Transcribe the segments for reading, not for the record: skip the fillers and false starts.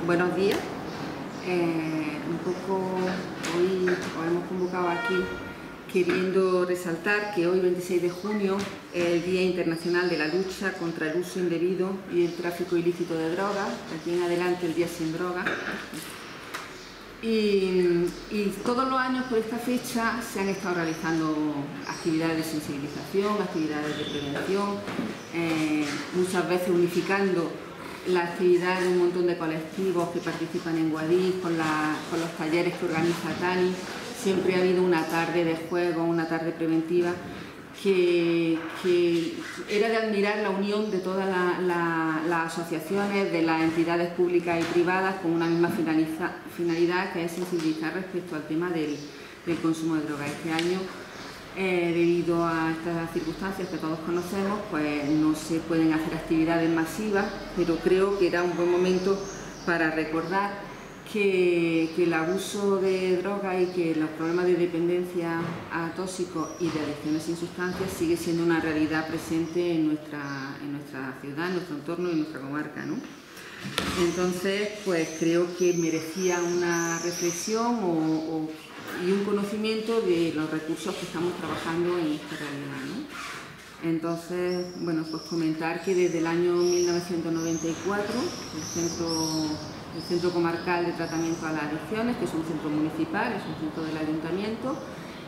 Buenos días. Un poco hoy os hemos convocado aquí queriendo resaltar que hoy, 26 de junio, es el Día Internacional de la Lucha contra el Uso Indebido y el Tráfico Ilícito de Drogas, de aquí en adelante el Día Sin Drogas. Y todos los años por esta fecha se han estado realizando actividades de sensibilización, actividades de prevención, muchas veces unificando la actividad de un montón de colectivos que participan en Guadix, con los talleres que organiza Tani. Siempre ha habido una tarde de juego, una tarde preventiva, que era de admirar la unión de todas las asociaciones, de las entidades públicas y privadas, con una misma finalidad, que es sensibilizar respecto al tema del consumo de drogas. Este año, debido a estas circunstancias que todos conocemos, pues no se pueden hacer actividades masivas, pero creo que era un buen momento para recordar que el abuso de drogas y que los problemas de dependencia a tóxicos y de adicciones sin sustancias sigue siendo una realidad presente en nuestra ciudad, en nuestro entorno y en nuestra comarca, ¿no? Entonces, pues creo que merecía una reflexión y un conocimiento de los recursos que estamos trabajando en esta realidad, ¿no? Entonces, bueno, pues comentar que desde el año 1994 el Centro Comarcal de Tratamiento a las Adicciones, que es un centro municipal, es un centro del Ayuntamiento,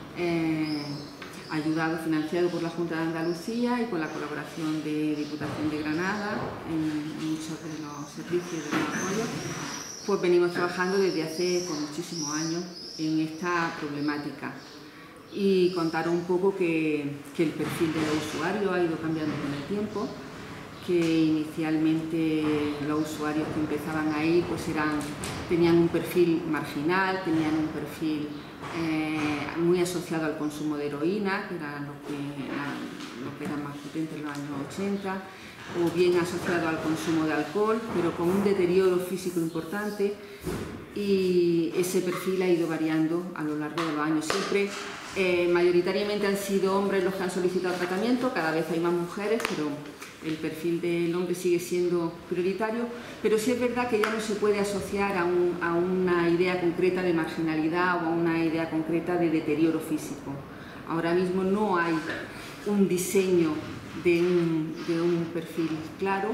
ayudado, financiado por la Junta de Andalucía y con la colaboración de Diputación de Granada en muchos de los servicios de los apoyos, pues venimos trabajando desde hace muchísimos años en esta problemática. Y contar un poco que el perfil de los usuarios ha ido cambiando con el tiempo, que inicialmente los usuarios que empezaban ahí pues tenían un perfil marginal, tenían un perfil muy asociado al consumo de heroína, que era lo que era más potente en los años 80, o bien asociado al consumo de alcohol, pero con un deterioro físico importante, y ese perfil ha ido variando a lo largo de los años. Siempre mayoritariamente han sido hombres los que han solicitado tratamiento, cada vez hay más mujeres, pero el perfil del hombre sigue siendo prioritario, pero sí es verdad que ya no se puede asociar a una idea concreta de marginalidad o a una idea concreta de deterioro físico. Ahora mismo no hay un diseño de un perfil claro,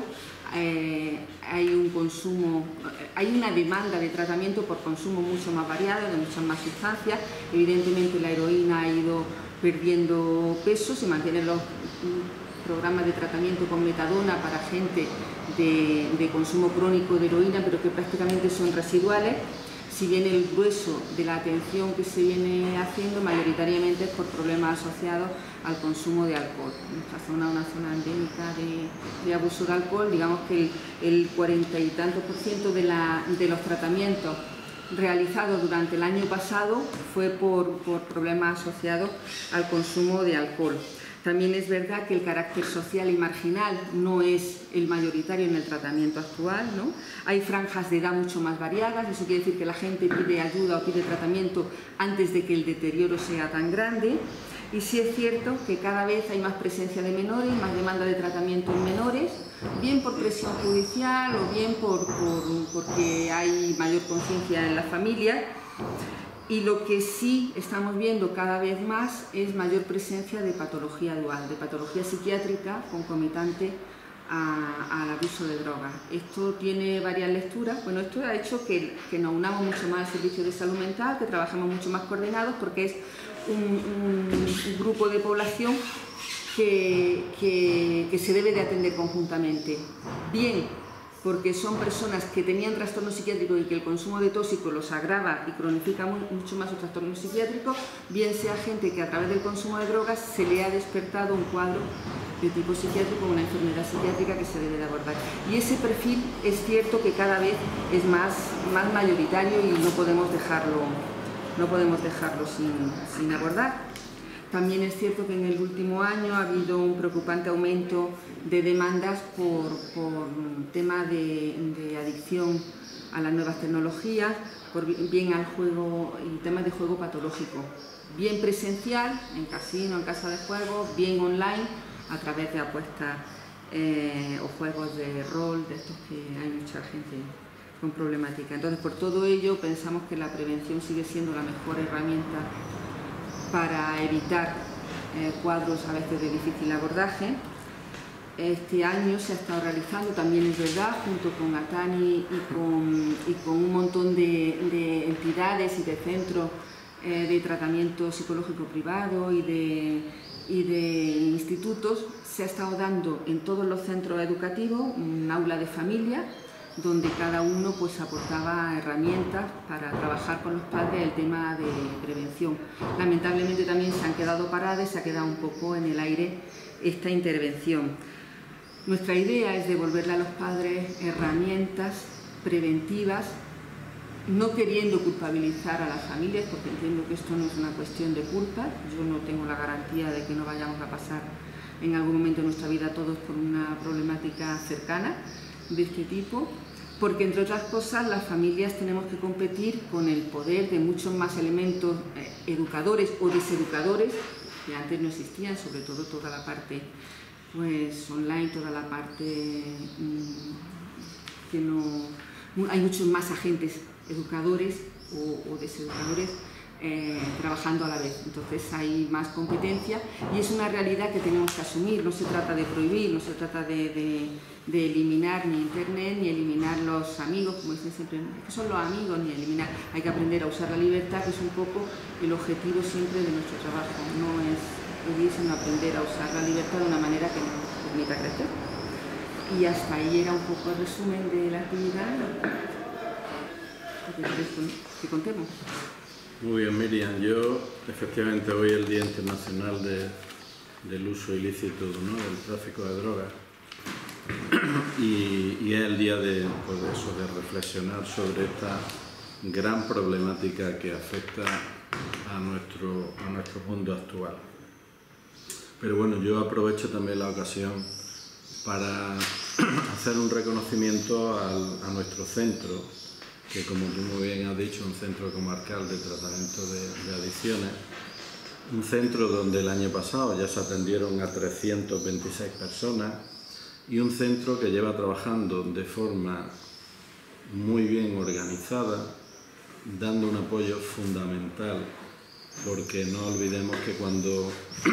hay un consumo, hay una demanda de tratamiento por consumo mucho más variado, de muchas más sustancias. Evidentemente la heroína ha ido perdiendo peso, se mantienen los programas de tratamiento con metadona para gente de consumo crónico de heroína, pero que prácticamente son residuales, si bien el grueso de la atención que se viene haciendo mayoritariamente es por problemas asociados al consumo de alcohol. Nuestra zona es una zona endémica de abuso de alcohol, digamos que el 40 y tantos % de los tratamientos realizados durante el año pasado fue por problemas asociados al consumo de alcohol. También es verdad que el carácter social y marginal no es el mayoritario en el tratamiento actual, ¿no? Hay franjas de edad mucho más variadas, eso quiere decir que la gente pide ayuda o pide tratamiento antes de que el deterioro sea tan grande. Y sí es cierto que cada vez hay más presencia de menores, más demanda de tratamiento en menores, bien por presión judicial o bien porque hay mayor conciencia en las familias. Y lo que sí estamos viendo cada vez más es mayor presencia de patología dual, de patología psiquiátrica concomitante al abuso de drogas. Esto tiene varias lecturas. Bueno, esto ha hecho que nos unamos mucho más al servicio de salud mental, que trabajemos mucho más coordinados, porque es un grupo de población que se debe de atender conjuntamente. Bien porque son personas que tenían trastornos psiquiátricos y que el consumo de tóxicos los agrava y cronifica mucho más sus trastornos psiquiátricos, bien sea gente que a través del consumo de drogas se le ha despertado un cuadro de tipo psiquiátrico, una enfermedad psiquiátrica que se debe de abordar. Y ese perfil es cierto que cada vez es más mayoritario y no podemos dejarlo sin abordar. También es cierto que en el último año ha habido un preocupante aumento de demandas por temas de adicción a las nuevas tecnologías, bien al juego y temas de juego patológico, bien presencial, en casino, en casa de juego, bien online, a través de apuestas o juegos de rol, de estos que hay mucha gente con problemática. Entonces, por todo ello, pensamos que la prevención sigue siendo la mejor herramienta para evitar cuadros a veces de difícil abordaje. Este año se ha estado realizando, también es verdad, junto con Atani y con un montón de entidades y de centros de tratamiento psicológico privado y de institutos, se ha estado dando en todos los centros educativos un aula de familia donde cada uno pues aportaba herramientas para trabajar con los padres el tema de prevención. Lamentablemente también se han quedado paradas y se ha quedado un poco en el aire esta intervención. Nuestra idea es devolverle a los padres herramientas preventivas, no queriendo culpabilizar a las familias, porque entiendo que esto no es una cuestión de culpa. Yo no tengo la garantía de que no vayamos a pasar en algún momento de nuestra vida todos por una problemática cercana de este tipo, porque entre otras cosas las familias tenemos que competir con el poder de muchos más elementos educadores o deseducadores que antes no existían, sobre todo toda la parte pues online, toda la parte que no... Hay muchos más agentes educadores o deseducadores trabajando a la vez, entonces hay más competencia y es una realidad que tenemos que asumir. No se trata de prohibir, no se trata de eliminar ni internet, ni eliminar los amigos, como dicen siempre, que son los amigos, ni eliminar. Hay que aprender a usar la libertad, que es un poco el objetivo siempre de nuestro trabajo, no es prohibir, sino aprender a usar la libertad de una manera que nos permita crecer. Y hasta ahí era un poco el resumen de la actividad. ¿Qué quieres que contemos? Muy bien, Miriam. Yo, efectivamente, hoy es el Día Internacional del uso ilícito, ¿no?, del tráfico de drogas. Y es el día de reflexionar sobre esta gran problemática que afecta a nuestro mundo actual. Pero bueno, yo aprovecho también la ocasión para hacer un reconocimiento a nuestro centro, que, como tú muy bien has dicho, un centro comarcal de tratamiento de adicciones, un centro donde el año pasado ya se atendieron a 326 personas y un centro que lleva trabajando de forma muy bien organizada, dando un apoyo fundamental, porque no olvidemos que cuando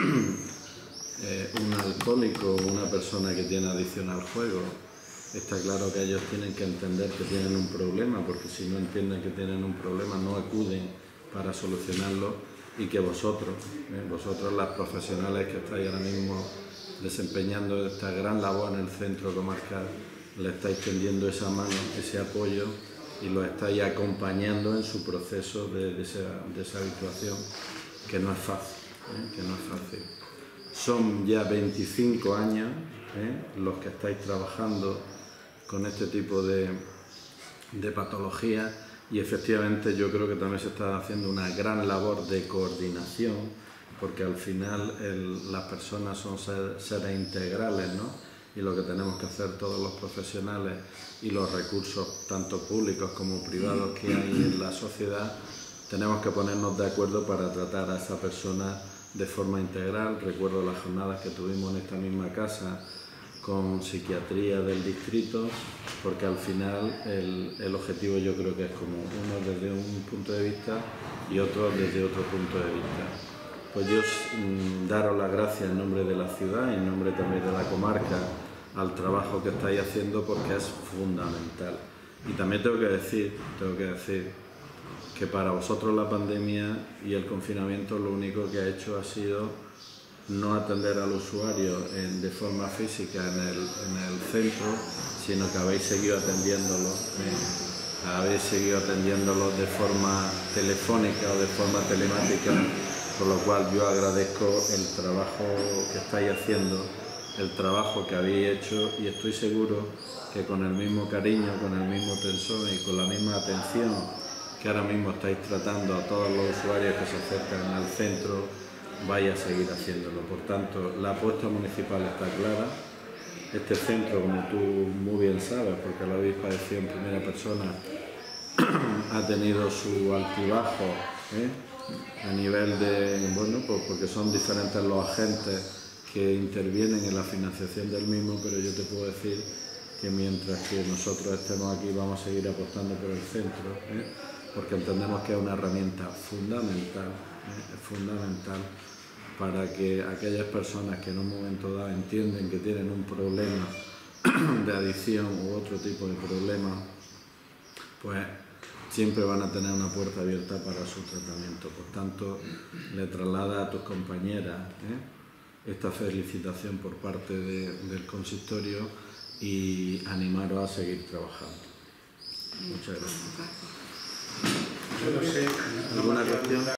un alcohólico o una persona que tiene adicción al juego, está claro que ellos tienen que entender que tienen un problema, porque si no entienden que tienen un problema no acuden para solucionarlo, y que vosotros las profesionales que estáis ahora mismo desempeñando esta gran labor en el centro comarcal, le estáis tendiendo esa mano, ese apoyo, y lo estáis acompañando en su proceso de esa habituación, que no es fácil, Son ya 25 años los que estáis trabajando con este tipo de patologías, y efectivamente yo creo que también se está haciendo una gran labor de coordinación, porque al final las personas son seres integrales, ¿no? Y lo que tenemos que hacer todos los profesionales y los recursos, tanto públicos como privados, que hay en la sociedad, tenemos que ponernos de acuerdo para tratar a esa persona de forma integral. Recuerdo las jornadas que tuvimos en esta misma casa con psiquiatría del distrito, porque al final el objetivo yo creo que es como uno desde un punto de vista y otro desde otro punto de vista. Pues yo daros las gracias en nombre de la ciudad y en nombre también de la comarca al trabajo que estáis haciendo, porque es fundamental. Y también tengo que decir que para vosotros la pandemia y el confinamiento lo único que ha hecho ha sido no atender al usuario de forma física en el centro, sino que habéis seguido atendiéndolo de forma telefónica o de forma telemática, por lo cual yo agradezco el trabajo que estáis haciendo, el trabajo que habéis hecho, y estoy seguro que con el mismo cariño, con el mismo tesón y con la misma atención que ahora mismo estáis tratando a todos los usuarios que se acercan al centro, vaya a seguir haciéndolo. Por tanto, la apuesta municipal está clara. Este centro, como tú muy bien sabes, porque lo habéis padecido en primera persona, ha tenido su altibajo a nivel de, bueno, pues porque son diferentes los agentes que intervienen en la financiación del mismo, pero yo te puedo decir que mientras que nosotros estemos aquí vamos a seguir apostando por el centro, porque entendemos que es una herramienta fundamental, fundamental para que aquellas personas que en un momento dado entienden que tienen un problema de adicción u otro tipo de problema, pues siempre van a tener una puerta abierta para su tratamiento. Por tanto, le traslada a tus compañeras esta felicitación por parte del consistorio y animaros a seguir trabajando. Muchas gracias. Yo no sé, ¿Alguna cuestión?